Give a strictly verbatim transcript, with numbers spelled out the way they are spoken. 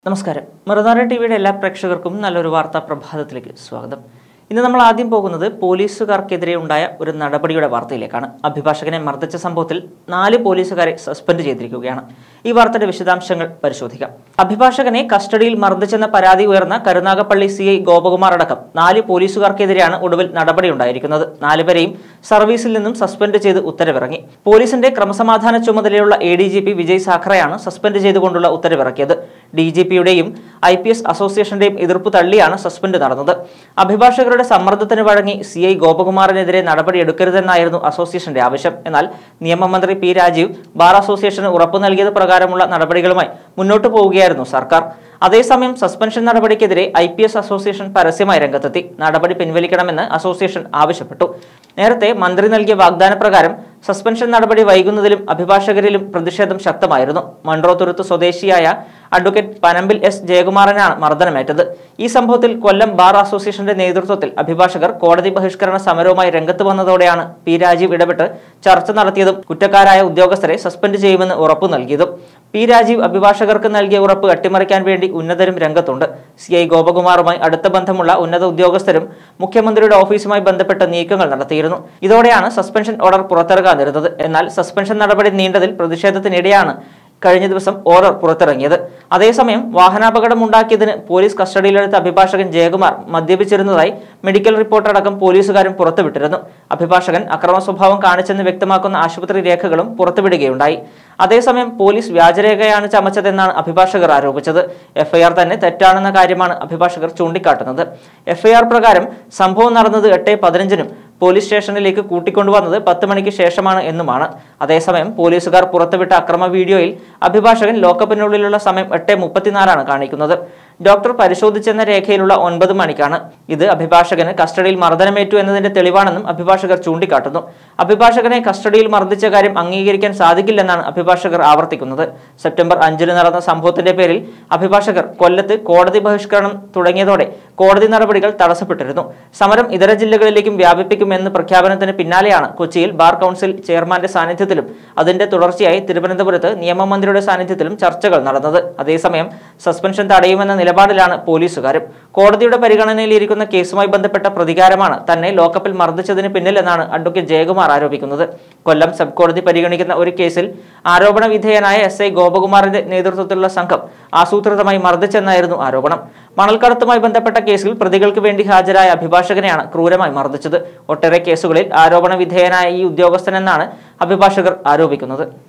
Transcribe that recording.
നമസ്കാരം. മറുനാടൻ ടിവിയുടെ എല്ലാ പ്രേക്ഷകർക്കും നല്ലൊരു വാർത്താ പ്രഭാതത്തിലേക്ക് സ്വാഗതം. ഇന്ന് നമ്മൾ ആദ്യം പോകുന്നത് പോലീസുകാർക്കെതിരെ ഉണ്ടായ ഒരു നടപടിയുടെ വാർത്തയിലേക്കാണ്. അഭിഭാഷകനെ മർദ്ദിച്ച സംഭവത്തിൽ നാല് പോലീസുകാരെ സസ്പെൻഡ് ചെയ്തിരിക്കുകയാണ്. ഈ വാർത്തയുടെ വിശദാംശങ്ങൾ പരിശോധിക്കാം. അഭിഭാഷകനെ കസ്റ്റഡിയിൽ മർദ്ദിച്ചെന്ന പരാതി ഉയർന്ന കരുനാഗപ്പള്ളി സി ഐ ഗോപകുമാർ അടക്കം നാല് പോലീസുകാർക്കെതിരെയാണ് ഒടുവിൽ നടപടിയുണ്ടായിരിക്കുന്നത്. നാലുപേരെയും സർവീസിൽ നിന്നും സസ്പെൻഡ് ചെയ്ത് ഉത്തരവിറങ്ങി. പോലീസിന്റെ ക്രമസമാധാന ചുമതലയുള്ള A D G P Vijay സാഖറയാണ് സസ്പെൻഡ് ചെയ്തുകൊണ്ടുള്ള ഉത്തരവിറക്കിയത്. ഡി ജി പിയുടെയും ഐ പി എസ് അസോസിയേഷന്റെയും എതിർപ്പ് തള്ളിയാണ് സസ്പെൻഡ് നടന്നത്. അഭിഭാഷകരുടെ സമ്മർദ്ദത്തിന് വഴങ്ങി സി ഐ ഗോപകുമാറിനെതിരെ നടപടിയെടുക്കരുതെന്നായിരുന്നു അസോസിയേഷന്റെ ആവശ്യം. എന്നാൽ നിയമമന്ത്രി പി രാജീവ് ബാർ അസോസിയേഷന് ഉറപ്പു നൽകിയത് പ്രകാരമുള്ള നടപടികളുമായി മുന്നോട്ടു പോവുകയായിരുന്നു സർക്കാർ. അതേസമയം സസ്പെൻഷൻ നടപടിക്കെതിരെ ഐ പി എസ് അസോസിയേഷൻ പരസ്യമായി രംഗത്തെത്തി. നടപടി പിൻവലിക്കണമെന്ന് അസോസിയേഷൻ ആവശ്യപ്പെട്ടു. നേരത്തെ മന്ത്രി നൽകിയ വാഗ്ദാന പ്രകാരം സസ്പെൻഷൻ നടപടി വൈകുന്നതിലും അഭിഭാഷകരിലും പ്രതിഷേധം ശക്തമായിരുന്നു. മൺട്രോ തുരുത്ത് സ്വദേശിയായ അഡ്വക്കേറ്റ് പനമ്പിൽ എസ് ജയകുമാറിനാണ് മർദ്ദനമേറ്റത്. ഈ സംഭവത്തിൽ കൊല്ലം ബാർ അസോസിയേഷന്റെ നേതൃത്വത്തിൽ അഭിഭാഷകർ കോടതി ബഹിഷ്കരണ സമരവുമായി രംഗത്ത് വന്നതോടെയാണ് പി രാജീവ് ഇടപെട്ട് ചർച്ച നടത്തിയതും കുറ്റക്കാരായ ഉദ്യോഗസ്ഥരെ സസ്പെൻഡ് ചെയ്യുമെന്ന് ഉറപ്പു നൽകിയതും. പി രാജീവ് അഭിഭാഷകർക്ക് നൽകിയ ഉറപ്പ് അട്ടിമറിക്കാൻ വേണ്ടി ഉന്നതരും രംഗത്തുണ്ട്. സി ഐ ഗോപകുമാറുമായി അടുത്ത ബന്ധമുള്ള ഉന്നത ഉദ്യോഗസ്ഥരും മുഖ്യമന്ത്രിയുടെ ഓഫീസുമായി ബന്ധപ്പെട്ട നീക്കങ്ങൾ നടത്തിയിരുന്നു. ഇതോടെയാണ് സസ്പെൻഷൻ ഓർഡർ പുറത്തിറങ്ങാതിരുന്നത്. എന്നാൽ സസ്പെൻഷൻ നടപടി നീണ്ടതിൽ പ്രതിഷേധത്തിനിടെയാണ് കഴിഞ്ഞ ദിവസം ഓർഡർ പുറത്തിറങ്ങിയത്. അതേസമയം വാഹനാപകടം ഉണ്ടാക്കിയതിന് പോലീസ് കസ്റ്റഡിയിലെടുത്ത അഭിഭാഷകൻ ജയകുമാർ മദ്യപിച്ചിരുന്നതായി മെഡിക്കൽ റിപ്പോർട്ട് അടക്കം പോലീസുകാരും പുറത്തുവിട്ടിരുന്നു. അഭിഭാഷകൻ അക്രമ സ്വഭാവം കാണിച്ചെന്ന് വ്യക്തമാക്കുന്ന ആശുപത്രി രേഖകളും പുറത്തുവിടുകയുണ്ടായി. അതേസമയം പോലീസ് വ്യാജരേഖയാണ് ചമച്ചതെന്നാണ് അഭിഭാഷകർ ആരോപിച്ചത്. എഫ്ഐആർ തന്നെ തെറ്റാണെന്ന കാര്യമാണ് അഭിഭാഷകർ ചൂണ്ടിക്കാട്ടുന്നത്. എഫ്ഐആർ പ്രകാരം സംഭവം നടന്നത് എട്ട് പതിനഞ്ചിനും പോലീസ് സ്റ്റേഷനിലേക്ക് കൂട്ടിക്കൊണ്ടുവന്നത് പത്ത് മണിക്ക് ശേഷമാണ് എന്നുമാണ്. അതേസമയം പോലീസുകാർ പുറത്തുവിട്ട അക്രമ വീഡിയോയിൽ അഭിഭാഷകൻ ലോക്കപ്പിനുള്ളിലുള്ള സമയം എട്ട് മുപ്പത്തിനാലാണ് കാണിക്കുന്നത്. ഡോക്ടർ പരിശോധിച്ചെന്ന രേഖയിലുള്ള ഒൻപത് മണിക്കാണ്. ഇത് അഭിഭാഷകന് കസ്റ്റഡിയിൽ മർദ്ദനമേറ്റു എന്നതിന്റെ തെളിവാണെന്നും അഭിഭാഷകർ ചൂണ്ടിക്കാട്ടുന്നു. അഭിഭാഷകനെ കസ്റ്റഡിയിൽ മർദ്ദിച്ച കാര്യം അംഗീകരിക്കാൻ സാധിക്കില്ലെന്നാണ് അഭിഭാഷകർ ആവർത്തിക്കുന്നത്. സെപ്റ്റംബർ അഞ്ചിന് നടന്ന സംഭവത്തിന്റെ പേരിൽ അഭിഭാഷകർ കൊല്ലത്ത് കോടതി ബഹിഷ്കരണം തുടങ്ങിയതോടെ കോടതി നടപടികൾ തടസ്സപ്പെട്ടിരുന്നു. സമരം ഇതര ജില്ലകളിലേക്കും വ്യാപിപ്പിക്കുമെന്ന് പ്രഖ്യാപനത്തിന് പിന്നാലെയാണ് കൊച്ചിയിൽ ബാർ കൗൺസിൽ ചെയർമാന്റെ സാന്നിധ്യത്തിലും അതിന്റെ തുടർച്ചയായി തിരുവനന്തപുരത്ത് നിയമമന്ത്രിയുടെ സാന്നിധ്യത്തിലും ചർച്ചകൾ നടന്നത്. അതേസമയം സസ്പെൻഷൻ തടയുമെന്ന നിലപാടിലാണ് പോലീസുകാരും. കോടതിയുടെ പരിഗണനയിലിരിക്കുന്ന കേസുമായി ബന്ധപ്പെട്ട പ്രതികാരമാണ് തന്നെ ലോക്കപ്പിൽ മർദ്ദിച്ചതിന് പിന്നിലെന്നാണ് അഡ്വക്കേറ്റ് ജയകുമാർ ആരോപിക്കുന്നത്. കൊല്ലം സബ് കോടതി പരിഗണിക്കുന്ന ഒരു കേസിൽ ആരോപണ വിധേയനായ എസ് ഐ ഗോപകുമാറിന്റെ നേതൃത്വത്തിലുള്ള സംഘം ആസൂത്രിതമായി മർദ്ദിച്ചെന്നായിരുന്നു ആരോപണം. മണൽക്കടത്തുമായി ബന്ധപ്പെട്ട കേസിൽ പ്രതികൾക്ക് വേണ്ടി ഹാജരായ അഭിഭാഷകനെയാണ് ക്രൂരമായി മർദ്ദിച്ചത്. ഒട്ടേറെ കേസുകളിൽ ആരോപണ വിധേയനായ ഈ ഉദ്യോഗസ്ഥനെന്നാണ് അഭിഭാഷകർ ആരോപിക്കുന്നത്.